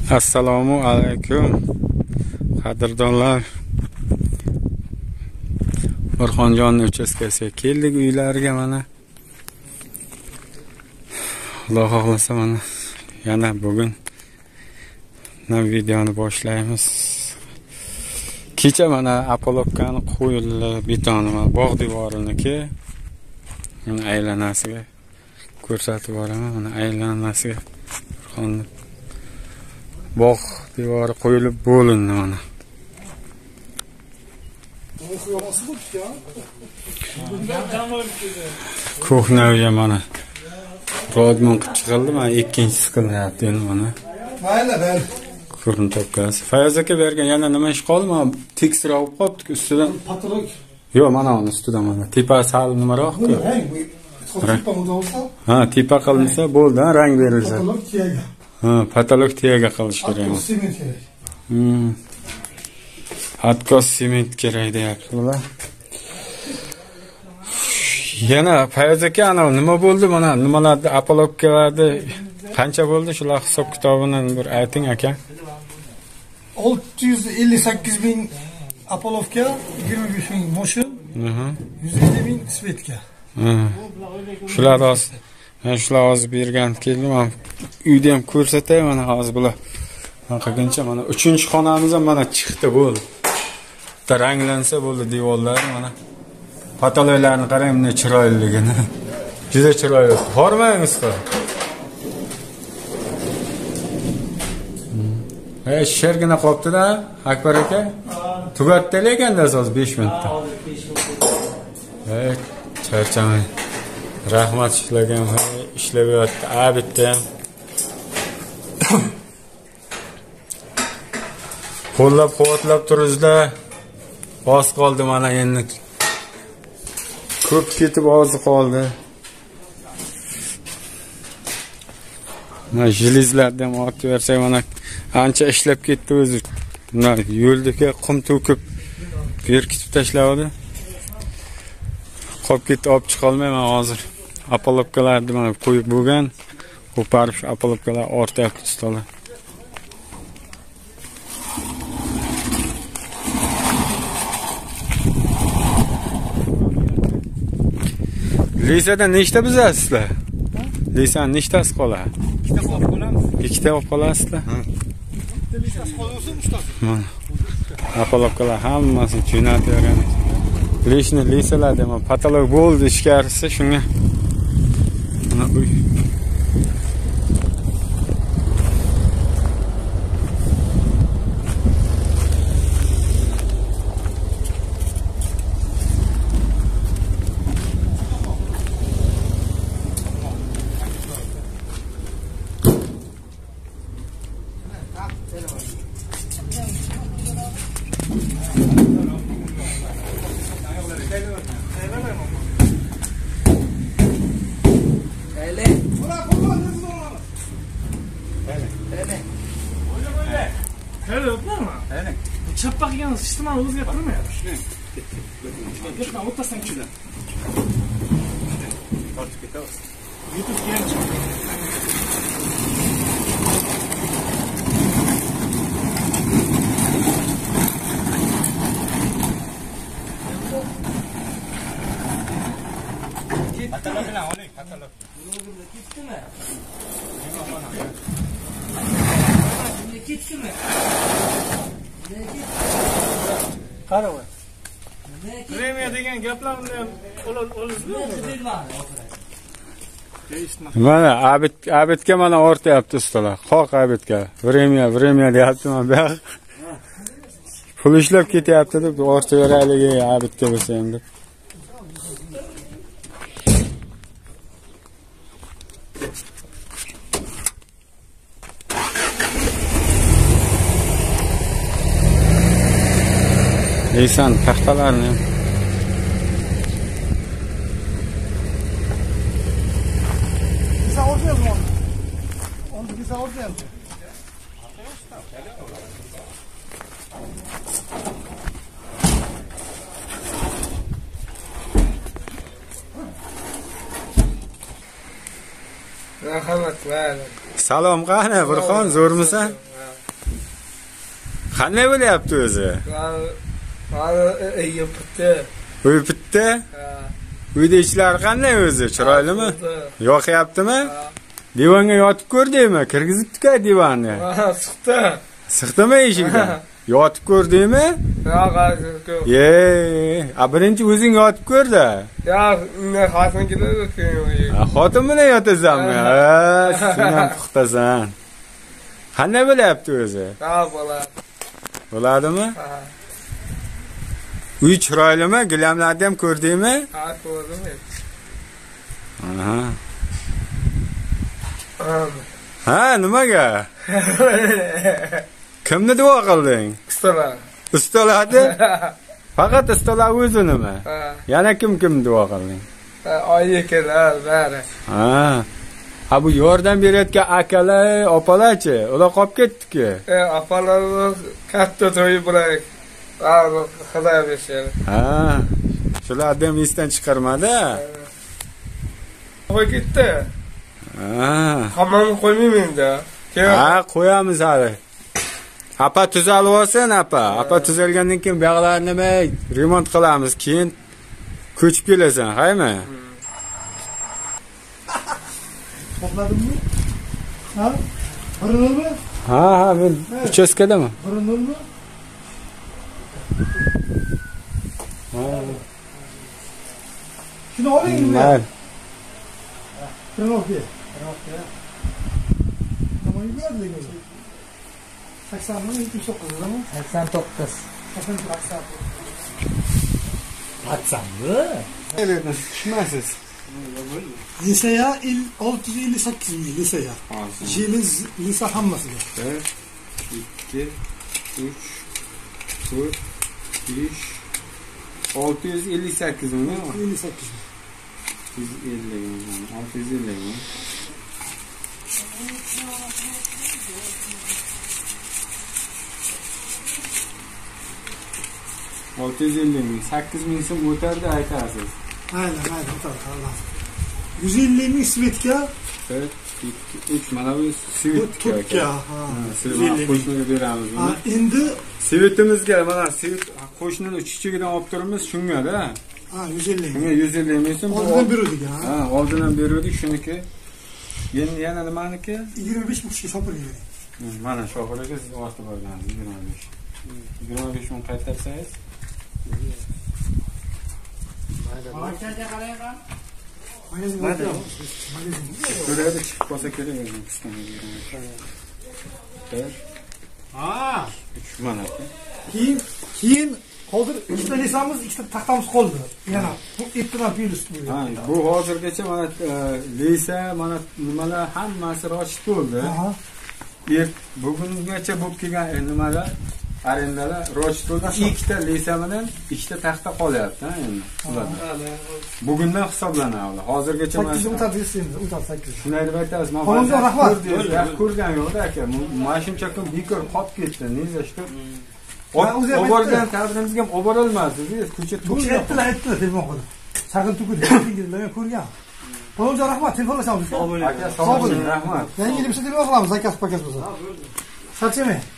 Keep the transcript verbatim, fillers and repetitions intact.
Assalomu alaykum qadrdonlar. Orxonjon uchastkasiga keldik, uylariga mana. Xudo xohlasa mana yana bugun nima videoni boshlaymiz. Kecha mana Apolovkani qo'yildi, betoni mana bog' devoriniki. Mana aylanasiga ko'rsatib boraman, mana aylanasiga Orxonni bog' devori qo'yilib bo'lindi mana. Ko'hnaviga mana rodmon chiqildi, mana ikkinchisi qilyapti endi mana. Mayli, mayli. Ko'rin topkasi. Fayoz aka bergan yana nima ish qoldi? Mana tekstur olib qolibdi ustidan. Patolog. Yo'q, mana uni ustidan mana. Tepasi hali nimaroq-ku? Ha, tepa qilinsa bo'ldi, rang berilsa. Patolog tiyaga. Ha, patolog tiyaga qilish kerak. Sement kerak. Hmm. Atkos sement kerak deyapti ular. Yana Fayoz aka, ana nima bo'ldi mana? Nimalarni Apolovkalarni qancha bo'ldi? Shular hisob kitobini bir ayting aka. olti yuz ellik sakkiz ming Apolovka, yigirma besh ming Motion, yuz ellik ming Svetka. Shular hozir, men shular hozir bergan keldim, men uyda ham ko'rsatay mana hozir bular. Men qilgancha mana uchinchi xonamiz ham mana chiqdi bo'ldi. Bitta ranglansa bo'ldi devorlar mana. Patologlarni qarang, bunday chiroyliligini. Juda chiroyli. Hormangiz qor. Ey, shergina qopdi-da, Akbar aka. Tugatdi ekanda asos besh minutda. Ey, charchamay. Rahmat ishlagan, ishlab yotdi. A bitta ham. Qo'llab-quvvatlab turizda oz qoldi mana endi. Ko'p ketib oz qoldi. Mana jilizlarni ham otib bersak mana ancha ishlab ketdi o'zi. Mana yo'ldagi qum to'kib berkitib tashladi. Qolib ketdi, olib chiqa olmayman hozir. Apolovkalarni mana qo'yib bo'lgan, qo'parib shu Apolovkalar ortyapti ustolar. Lisada nechta bizasizlar? Lisan nechtasi qoladi? Ikkita qolib qolamiz. Ikkita olib qolasizlar? Ha. Bitta lisasi qolsa ustoz. Mana. Apolovkalar hammasini jo'natib beramiz. Lishni lisalarda ham patolog bo'ldi ishkarisi shunga. Mana uy. Chappa qilgan sistemani o'zgartirmayapti. Ketma, o'ttasdan tushdi. Tortib ketamiz. YouTube keldi. Patolog bilan oling, patolog. Ketdimi? Ketdimi? Qara voy. Premiya degan gaplarni ham olasizmi? Mana abit abitga mana ortyapti ustalar. Qoq abitga. Premiya, premiya deyapti mana bu. Pul ishlab ketyapti deb ortib beraylik abitga bo'lsa endi. Lisan taxtalarni Lisa orzyapti. Onu lisa orzyapti. Marhamat, vale. Salom qani, Burxon, zo'rmisan? Qanday bo'lyapti o'zi? Mana iyi bitti. Uy bitdi? Uyda ishlar qanday o'zi? Chiroylimi? Yoqyaptimi? Divanga yotib ko'rdingmi? Kirgizibdi-ku divonni. Ha, siqdi. Siqdimi eshikdan? Yotib ko'rdingmi? Yo'q, yo'q. Ye, a birinchi o'zing yotib ko'r-da. Yo'q, unga xotin keladi keyin. Ha, xotin bilan yotasanmi? Ha, sen ham puxtasan. Qanday bo'lyapti o'zi? Ha, bo'ladi. Bo'ladimi? Ha. Uy chiroylimi? Gilamlarni ham ko'rdingmi? Ha, ko'rdim. Aha. Ha, nimaga? Kimni duo qilding? Ustalar. Ustalarni? Faqat ustalar o'zinimi? Ha. Yana kim kim duo qilding? Oyi kelar, bari. Ha. Ha bu yordam berayotgan akalar, opalarchi? Ular qolib ketdi-ku. E, opalar katta to'yi bilan xudo bersin. Ha. Shularni ham esdan chiqarmadi. Qo'y ketdi. Ha. Hammani qo'ymayman-da. Ha, qo'yamiz hali. Apa tuzalib olsin, apa. Apa tuzalgandan keyin buyog'larni nima remont qilamiz, keyin ko'chib kelasan, haymi? Topladingmi? Ha? Bir nolmi? Ha, ha, men uchastkadami? Bir nolmi? Ha. Shuni olingmi? Mayli. Bir nol ber. Nima yuradi? saksonmi, yetmish to'qqizmi? sakson to'qqiz. sakson to'qqiz. Atsammi? Tushmasiz. Lisaya olti yuz ellik sakkiz ming lisaya. Jeliz lisa hammasiga. bir, ikki, uch, to'rt, besh, olti yuz ellik sakkiz ming. ellik sakkiz ming. yuz ellik ming. olti yuz ellik ming. olti yuz ellik ming. sakkiz ming so'm o'tardi aytasiz. Aynen, aynen, o'tardi. yuz ellik ming svetga. bir, ikki, uch mana bu svet Turkiya. Ha. Qo'shniga beramiz. Ha, endi svetimizga mana svet qo'shnini uchichigidan olib turibmiz shunga-da. ha, yuz ellik Shunga ming. yuz ellik ming so'm. Oldindan berdik ha. Ha, oldindan berdik shuniki. Endi yana nimaniki? yigirma besh ming kishi shopir kerak. Mana shopirga siz ortib borgansiz yigirma besh. yigirma besh ming qaytarsangiz. Qanchaga qarayman? Ko'radi chiqib qolsa kerak endi qisqani. bir, Ha. uch mana. Keyin, keyin hozir ikkita lisamiz, ikkita taxtamiz qoldi. Yana bu ertadan virus bo'ldi. Ha, bu hozirgacha mana lisa, mana nimalar hammasi rochit bo'ldi. Aha. Er bugungacha bo'lib kelgan nimalar arendalar rochit bo'ldi. Ikkita lisa bilan ikkita taxta qolyapti ha endi. Ularda. Bugundan hisoblanadi. Hozirgacha sakkiz ming o'tadi desamiz, o'tadi sakkiz. shunday deb aytasiz. Men Xonimjon, rahmat. Yaxshi ko'rgan yo'q-da aka. Mana shunchaki bekor qolib ketdi. Neza shu. Ben o'zi ham Oborgan ta'birimizga ham oborolmasdi. Ko'cha Bu to'la. aytdilar, aytdilar telefon qilib. Shag'il tukudi, men ko'rgan. Xonimjon, rahmat, telefonlashamiz. Aka, sog' bo'ling, rahmat. Yangi bir telefon qilamiz, zakaz pakas bo'lsa. Sachimi?